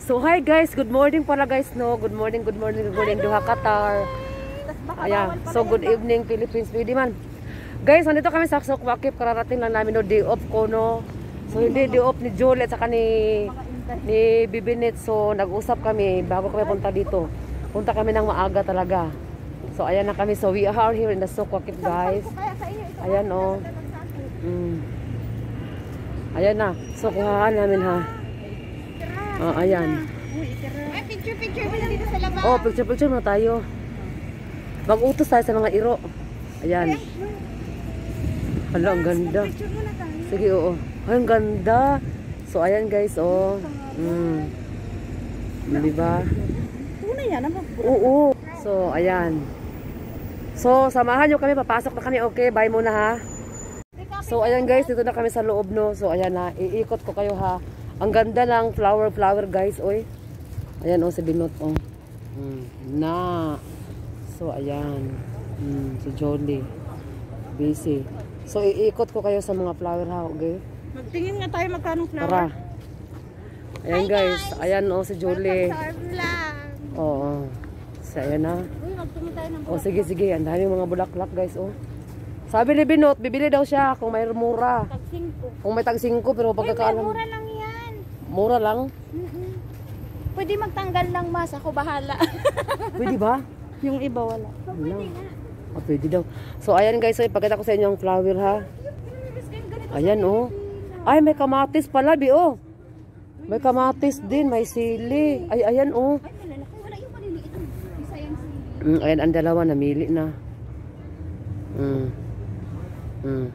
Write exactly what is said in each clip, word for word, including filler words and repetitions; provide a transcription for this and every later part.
So hi guys, good morning pala guys no. Good morning, good morning, good morning Doha, Qatar. Ayan, so good evening Philippines. Pwede man. Guys, nandito kami sa Sok Wakif. Kararating lang namin no, day off ko no. So hindi day off ni Joel at saka ni, ni Bibinit. So nag-usap kami bago kami punta dito. Punta kami ng maaga talaga. So ayan na kami. So we are here in the Sok Wakif guys. Ayan oh. Mm. Ayan na. So kuhaan namin ha. Oh, ayan. Ay, picture-picture mo dito sa labas. Oh, picture-picture muna tayo. Mag-utos tayo sa mga iro. Ayan. Hala, ang ganda. Sige, oo. Ay, ang ganda. So, ayan guys, oh. Mm. Diba? Una yan, ano? Oo. So, ayan. So, samahan nyo kami. Papasok na kami. Okay, bye muna ha. So, ayan guys, dito na kami sa loob, no. So, ayan na. Iikot ko kayo ha. Ang ganda ng flower, flower guys, oy. Ayan, oh, si Binot, oh. Mm. Na. So, ayan. Mm, si Jolie. Busy. So, iikot ko kayo sa mga flower ha, okay? Magtingin nga tayo magkanong flower. Tara. Ayan guys. Ayan, oh, si Jolie. Oo. Oh, oh. So, ayan na. Uy, magtingin tayo ng Oh, sige, sige. Ang daming mga bulaklak guys, oh. Sabi ni Binot, bibili daw siya kung may mura. Tag-singko. Kung may tag-singko, pero pagkakaalam. Uy, mura lang yan. Mura lang? Mm-mm. Pwede magtanggal ng mas. Ako bahala. Pwede ba? Yung iba wala. So, pwede nga. Oh, pwede daw. So, ayan guys, so, ipakita ko sa inyo ang flower ha. Ayan, oh. Ay, may kamatis pala, bi, oh. May kamatis din, may sili. Ay, ayan, oh. Ay, malalaki. Wala yung maliliit. Isa yung sili. Mm, ayan, ang dalawa, namili na. Mm. Mm.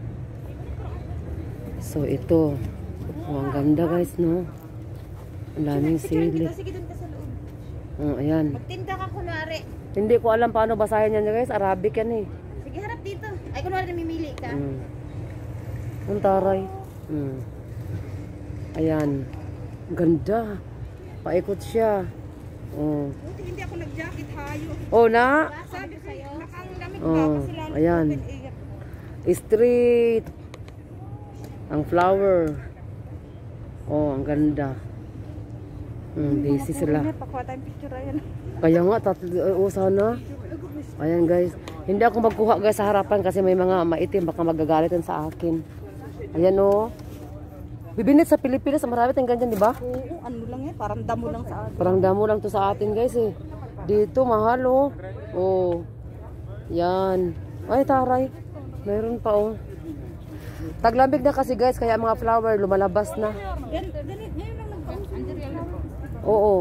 So, ito. Oh, ang ganda guys, no? Ang daming sili. Sige, doon ka sa loob. Mm, ayan. Magtinda ka kunwari. Hindi ko alam paano basahin yan guys. Arabic yan eh. Sige, harap dito. Ay, kunwari namimili ka. Mm. Ang taray. Mm. Ayan. Ganda. Paikot siya. Oh. Buti hindi ako nag-jacket, hayo. Oh, na? Sabi sa'yo. Nakaanglamig ka Oh, kasi lalo ayan. open air. Street. Ang flower. Oh, ang ganda. Mm, busy sila. Pakuha tayong picture ayan. Kaya nga, tatlo, oh, sana. Ayan guys. Hindi ako magkuha guys sa harapan kasi may mga maitim. Baka magagalitan sa akin. Ayan oh. Bibinit sa Pilipinas. Marami tayong ganyan, di ba? Oo, ano lang yan. Parang damo lang sa atin. Parang damo lang to sa atin guys eh. Dito, mahal oh. Oh. Yan. Ay, taray. Meron pa oh. Taglamig na kasi guys. Kaya mga flower lumalabas na. Yan, ganit. Ngayon lang nag-bounce. Oo.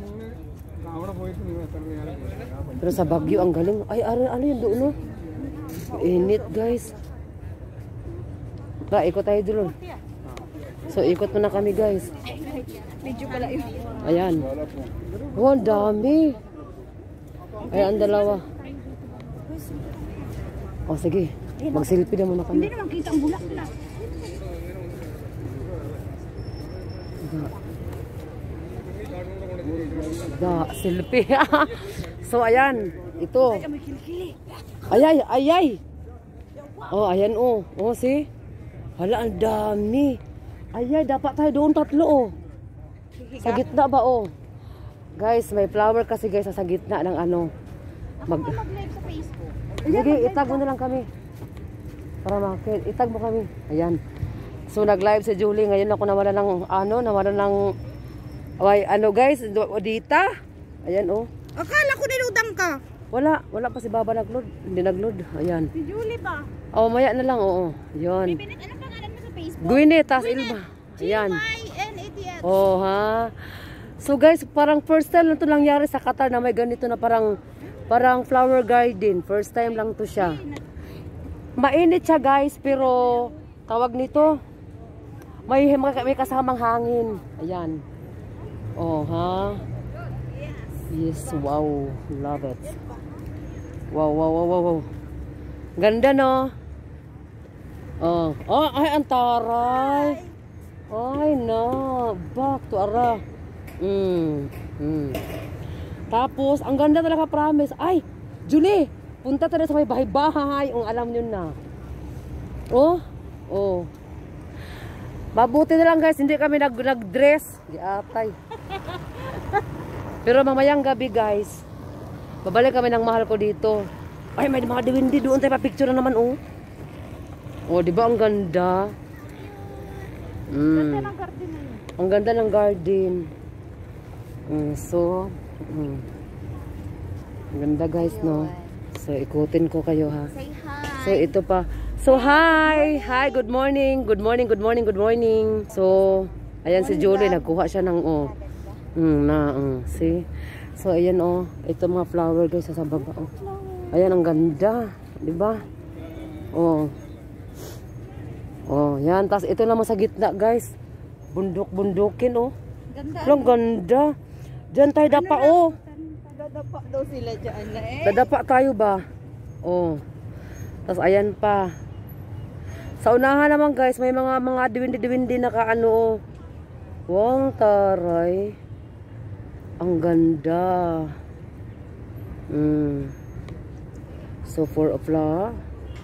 Pero sa Baguio ang galing. Ay, ano, ano yun doon no? Init guys. Ba, ikot tayo doon. So, ikot mo na kami guys. Medyo pala yun. Ayan. Oh, ang dami. Ay, ang dalawa. O, sige. Mag-selfie na muna kami. Hindi naman kita ang bulak na. Da, selfie. So, ayan. Ito. Ay, ay, ay, ay. Oh, ayan, oh. Oh, see? Hala, ang dami. Ay, ay, dapat tayo doon tatlo, oh. Sa gitna ba, oh. Guys, may flower kasi, guys, sa gitna ng ano. Mag... Mag-live sa Facebook. Sige, itag mo na lang kami. Para makit. Itag mo kami. Ayan. So, nag-live si Julie. Ngayon ako nawala ng, ano, nawala ng, ay, ano guys, Odita. Ayan, oh. Akala ko niludang ka. Wala, wala pa si Baba nag-load. Hindi nag-load. Ayan. Si Julie ba? Oh, maya na lang, oo. Yun. Bibinit, anong pangalan mo sa Facebook? Gwyneth, tas Ilba. Ayan. G Y N E T H. Oh, ha. So guys, parang first time lang to nangyari sa Qatar na may ganito na parang, parang flower garden. First time lang to siya. Mainit siya guys, pero tawag nito, may, may kasamang hangin. Ayan. Oh, ha? Yes, wow. Love it. Wow, wow, wow, wow, wow. Ganda, no? Oh, oh ay, ang taray. Ay, no. Back to ara. Mm. Mm. Tapos, ang ganda talaga, promise. Ay, Julie, punta tayo sa may bahay-bahay. Ang alam nyo na. Oh, oh. Mabuti na lang guys, hindi kami nag-dress. Di atay. Pero mamayang gabi guys, babalik kami ng mahal ko dito. Ay, may mga diwindi doon tayo pa-picture na naman oh. Oh, di ba ang ganda? Mm. Ang ganda ng garden. Mm, so, mm. Ang ganda guys, no? So, ikutin ko kayo ha. Say hi. So, ito pa. So, hi! Hi, good morning. Good morning, good morning, good morning. So, ayan si Julie, nagkuha siya ng oh. Mm, na, mm, see? So, ayan oh. Ito mga flower guys sa baba oh. Ayan, ang ganda. Diba? Oh. Oh, yan. Tapos ito naman sa gitna, guys. Bundok-bundukin, oh. Ganda. Ang ganda. Diyan tayo dapa, oh. Dadapa daw sila dyan na eh. Dadapa tayo ba? Oh. Tapos ayan pa. Sa unahan naman, guys, may mga mga diwindi-diwindi na kaano, oh. Wang taray. Ang ganda. Hmm. So, four o'clock.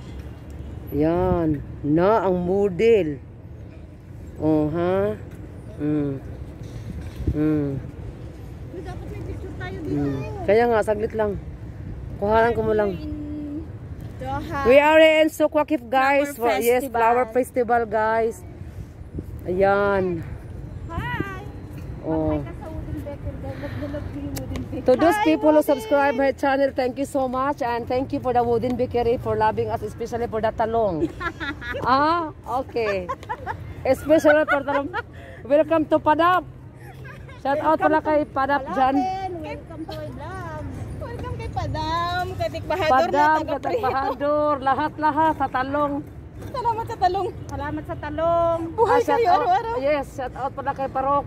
Yan. Na ang model. Oh, ha? Mm. Mm. Dapat may picture tayo dito. Mm. Kaya nga, saglit lang. Kuhanan ko mo lang. Doha. We are in Sukwakif, guys. Flower For, yes, Festival. flower festival, guys. Ayan. Hi. Oh. Hi ka sa Wooden Baker. Nagdalog ko yung Wooden Baker. To those people who subscribe my channel, thank you so much. And thank you for the Wooden Bakery for loving us, especially for the talong. Ah, okay. Especially for talong. Welcome to Padap. Shout out pala kay Padap dyan. Welcome to my vlog. Welcome kay Padam. Kay Tik Bahadur Padap, na Katak taga-Priyo. Bahadur, lahat-lahat sa talong. Salamat sa talong. Salamat sa talong. Ah, Buhay shout kayo out, araw-araw. yes, shout out pala kay Parok.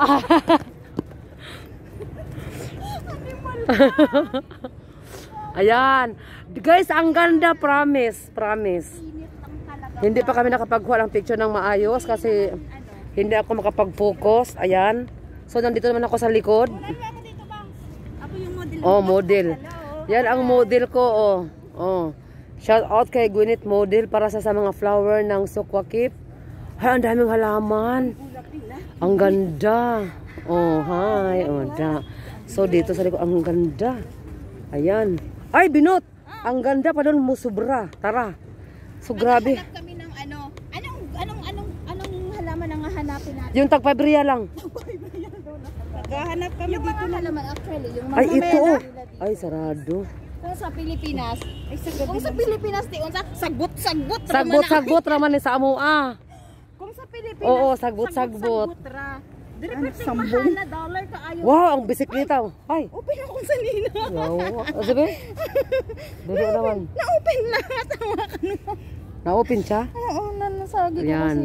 Ayan. Guys, ang ganda, promise, promise. Hindi pa kami nakapagkuha ng picture ng maayos kasi hindi ako makapag-focus. Ayan. So, nandito naman ako sa likod. Ako yung model. Oh, model. Yan ang model ko, oh. Oh. Shout out kay Gwyneth Model para sa, sa mga flower ng Sukwakif. Ay, ang daming halaman. Ang ganda. Oh, hi. Oh, da. So, dito sa likod, ang ganda. Ayan. Ay, binot! Ang ganda pa doon, musubra. Tara. So, grabe. Naghahanap kami ng ano. Anong, anong, anong, anong halaman ang hahanapin natin? Yung tagpabriya lang. Naghahanap kami yung dito ng halaman actually. Yung Ay, mga ito, oh. mena. Ay, sarado. Kung sa Pilipinas, ay kung sa Pilipinas, di unsa sagbot-sagbot. Sagbot-sagbot raman ni sa amo, ah. Kung sa Pilipinas, Oo, sagbot-sagbot. ra. Dire perting mahal na dollar ka ayo. Wow, ang bisikleta. Ay. Open akong sanina. Wow. O, sabi? Dito naman. Na-open lahat ang mga kanmo. Na-open siya? Oo, nanasagi ko kasi. Yan.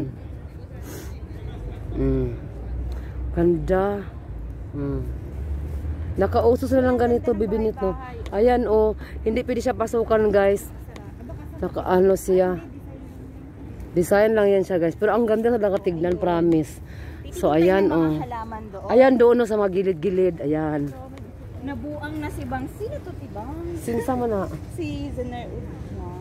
Mm. Ganda. Mm. Nakauso sila ng ganito, bibinit, no? Ayan, oh. Hindi pwede siya pasukan, guys. Nakaano siya. Design lang yan siya, guys. Pero ang ganda na tignan, promise. So, ayan, oh. Ayan doon, no, sa mga gilid-gilid. Ayan. Nabuang na si Bang. Sino to si Bang? Sinsa mo na. Si Zener Udman.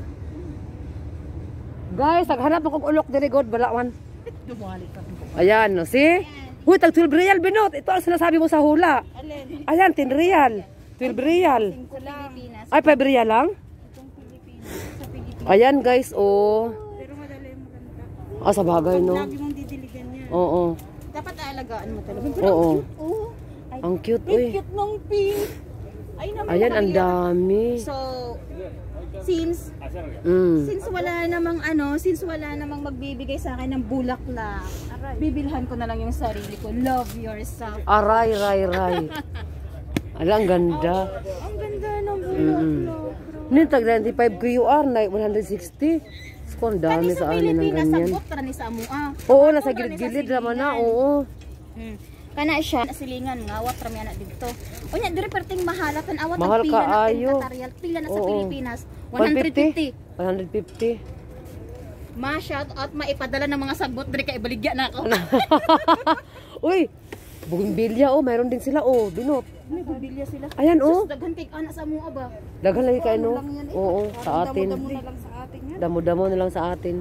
Guys, naghanap akong ulok diri god balawan. Dumali ka. Ayan, no, see? Huy, tag twelve real binot. Ito ang sinasabi mo sa hula. Alin? Ayan, ten real. twelve real. Sa Pilipinas. Ay, five real lang? Itong Pilipinas. Sa Pilipinas. Ayan, guys, oh. Pero madali maganda. Ah, sa bagay, no? Lagi mong didiligan yan. Oo. Dapat aalagaan mo talaga. Oo. Oo. Ay, Ang cute, ang uy. cute ng pink. Ay, naman Ayan, ang nakaiyak. dami. So, since Mm. since wala namang ano, since wala namang magbibigay sa akin ng bulaklak, bibilhan ko na lang yung sarili ko. Love yourself. Aray, ray, ray. Ala, ang ganda. Ang ganda ng Mm. bulaklak. Nito, tag ninety-five Q R, na one sixty. So, ang dami Kani sa sa amin ng Pilipinas, ganyan. sagot ra ni sa amua. Oo, nasa gilid-gilid naman na, oo. Hmm. Kana siya silingan nga wat ra mi ana dito. Unya dire perting mahalat tan awat Mahal ang pila na kaayo. Katariyal, pila na sa Oo. Pilipinas. one fifty. one fifty. Ma shout out maipadala ng mga sagot dire kay ibaligya na ako. Uy, bugimbilya, oh, mayroon din sila, oh, binot. May bibilya sila. Ayan, oh. Sus, daghan kay ana sa amua ba. Daghan lagi kayo, no? lang yan, eh. Oo, sa atin. Damo na lang sa atin yan. Damo-damo na lang sa atin.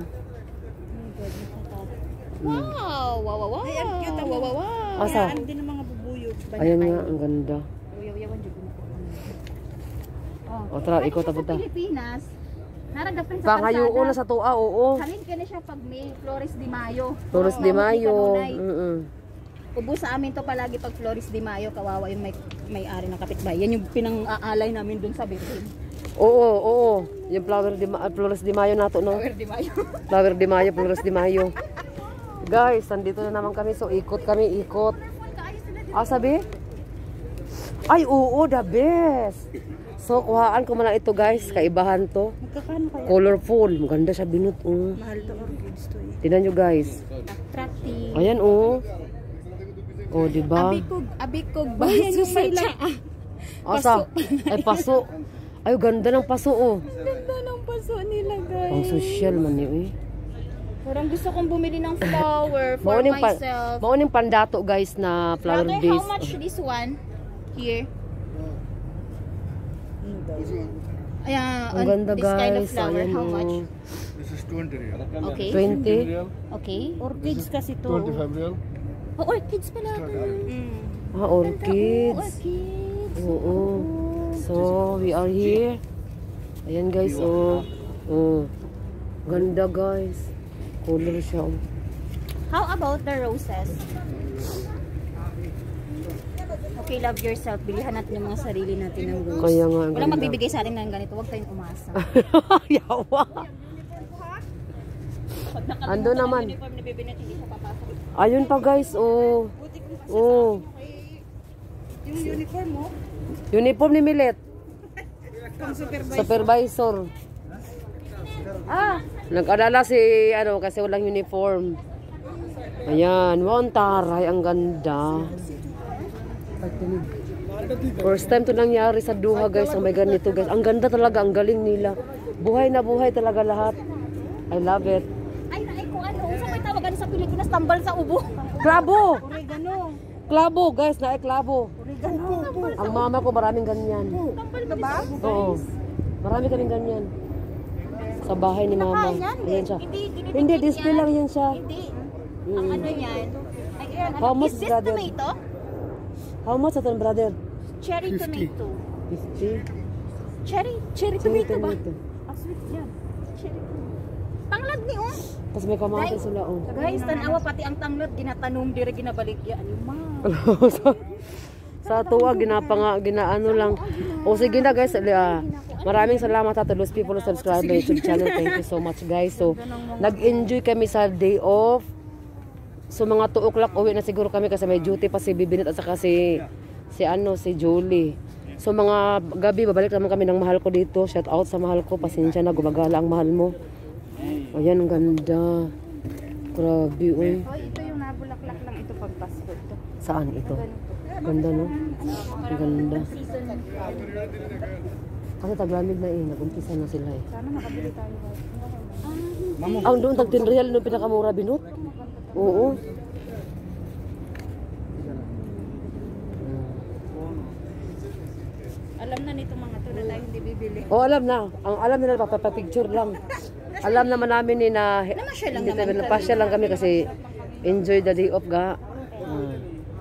Wow, wow, wow, wow. Ay, ang cute. Wow, wow, wow. Asa? Din ng mga bubuyog. Ayan nga, ang ganda. Uyaw-yawan jud ko. Oh, O, tara, ikaw tapos sa ta. Pilipinas. Naragdapan sa Pangayo na sa tuwa, oo. Halin ka na siya pag May Flores de Mayo. Flores de Mayo. Kanunay. Mm-mm. Ubo sa amin to palagi pag Flores de Mayo, kawawa yung may may-ari ng kapitbahay. Yan yung pinang-aalay namin dun sa Birhen. Oo, oo. Yung flower de Ma- Flores de Mayo nato, no? Flores de Mayo. Flower de Mayo, Flores de Mayo. Guys, nandito na naman kami. So, ikot kami, ikot. Ah, sabi? Ay, oo, the best. So, kuhaan ko muna ito, guys. Kaibahan to. Magkakano kaya? Colorful. Maganda siya binut. Mm. Mahal to orchids to eh. Tingnan nyo, guys. Attractive. Ayan, oh. Oh, di ba? Abikog, abikog. Bayan yung may lang. Asa? Ay, paso. Ay, ganda ng paso, oh. Ganda ng paso nila, guys. Ang social man yun, eh. Parang gusto kong bumili ng flower for Mauning pa, myself. mauning pandato, guys, na flower Brother, base. how much this one? Here. Ayan, Ang ganda, this kind of guys. flower, Ayan, how oh. much? This is twenty real. Okay. twenty? Okay. Orchids kasi to. twenty-five real. Oh, orchids pala to. Mm. Ah, orchids. Orchids. Oo. So, we are here. Ayan, guys, oh. Oh. Ganda, guys. Color siya, oh. How about the roses? Okay, love yourself. Bilihan natin yung mga sarili natin ng rose. Kaya nga, ang Walang ganda. magbibigay sa atin ng ganito. Huwag tayong umasa. Yawa. Pag nakalimutan Ando ng naman. uniform ni Bebe Net, hindi siya papasok. Ayun pa, guys, oh. Oh. Yung uniform mo? Uniform ni Milet. Pang supervisor. Supervisor. Ah! Nag-alala si, ano, kasi walang uniform. Ayan, one taray, ang ganda. First time to nangyari sa Duha, guys. Oh my God, nito, guys. Ang ganda talaga, ang galing nila. Buhay na buhay talaga lahat. I love it. Ay, naay ko ano. Sa may tawagan sa Pilipinas, tambal sa ubo. Klabo! Oregano. Klabo, guys, na klabo. Oregano. Ang mama ko maraming ganyan. Tambal ba ba? Oo. Marami kaming ganyan. Sa bahay ni mama. Ayan siya. Hindi, dinidikit Hindi, display yan. lang yan siya. Hindi. Ang ano yan. Ay, ano, How much, is this brother? tomato? How much ito, brother? Cherry tomato. fifty. Cherry, cherry Cherry tomato ba? tomato. Ang sweet yan. Cherry tomato. Tanglad ni oh. Tapos may kamatis Guys, sila, oh. Guys, tanawa pati ang tanglad ginatanom dire ginabaligya ani ma. sa, sa tuwa, ginapanga, ginaano lang. O sige na, guys. ah, maraming salamat sa to those people who subscribe to YouTube channel. Thank you so much, guys. So, nag-enjoy kami sa day off. So, mga two o'clock uwi na siguro kami kasi may duty pa si Bibinit at saka si, si ano, si Julie. So, mga gabi, babalik naman kami ng mahal ko dito. Shout out sa mahal ko. Pasensya na, gumagala ang mahal mo. Ayan, ang ganda. Grabe, uy. Hoy, ito yung nabulaklak lang ito pag Pasko ito. Saan ito? Ganda, no? Ang ganda. Season Kasi taglamig na eh. Nag-umpisa na sila eh. sana makabili tayo. Ang doon, tag ten real nung pinakamura binut. Oo. Alam na nito mga to na tayo hindi bibili. Oh, alam na. Ang alam nila, papapicture lang. Alam naman namin ni na Namasyal lang hindi naman namin kami. napasya lang kami kasi enjoy the day off ga. Hmm.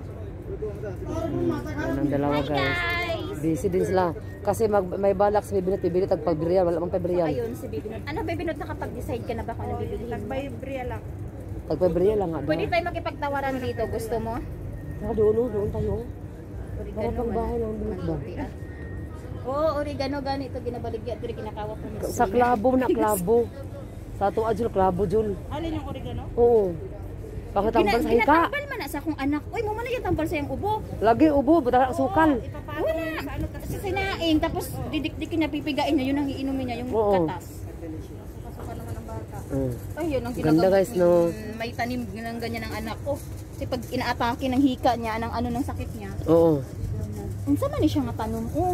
Yan ang dalawa, guys. Guys! Busy din sila. Kasi mag, may balak sa bibinat, bibinat, tagpagbriyan. Wala mang pabriyan. Ayun si Baby Not. Ano Baby Not, nakapag-decide ka na ba kung ano bibili? Nagbaybriya lang. Tagpagbriyan lang nga. Pwede tayo makipagtawaran dito. Gusto mo? Saka doon, oh, doon tayo. Para pang bahay lang binut ba? Oo, oh, oregano ganito ginabaligya diri kinakawat mo. Sa klabo na klabo. Sa tuwa Jul, klabo Jul. Alin yung oregano? Oo. Pakitambal sa hika. Ginatambal man na sa akong anak. Uy, mo man na yung tambal sa iyang ubo. Lagi ubo, buta ang sukal. Wala. Sa sinaing, tapos didikdikin niya, pipigain niya, yun ang iinumin niya, yung Oo. katas. Suka naman ang bata. Mm. Ay, yun ang Ganda, ginagamit guys, ni- no? May tanim ng ganyan ng anak ko. Kasi pag inaatake ng hika niya, anong ano ng sakit niya. Oo. Unsa man ni siya nga tanom oh.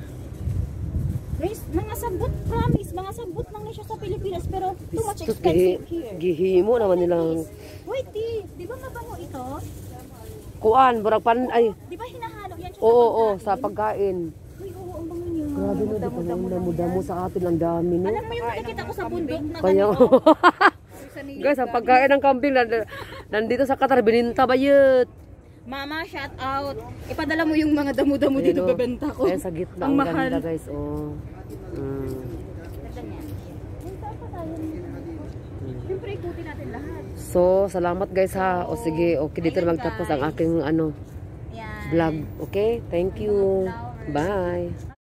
Guys, mga sabot, promise, mga sabot lang na siya sa Pilipinas pero too much Sus, gihi, expensive here. gihimo naman nilang Wait, di, di ba mabango ito? kuan, burag pan, ay, Di ba hinahalo yan siya oo, sa oo, pagkain? sa pagkain. Uy, oo, ang bango niya. Grabe no, di ko lang namuda-mo sa atin ang dami, no? Alam mo yung nakikita ko sa bundok na Kaya, ganito? guys, ang pagkain ng kambing, nan- nandito sa Qatar, bininta ba yun? Mama, shout out. Ipadala mo yung mga damo-damo dito Ayun, oh. bebenta ko. Ayan, sa gitna. Ang Ang mahal. ganda guys. Oh. Mm. Siyempre, ikutin natin lahat. So, salamat guys ha. O sige, okay dito na Ayan, magtapos guys. ang aking ano Yan. vlog. Okay? Thank you. Flowers. Bye.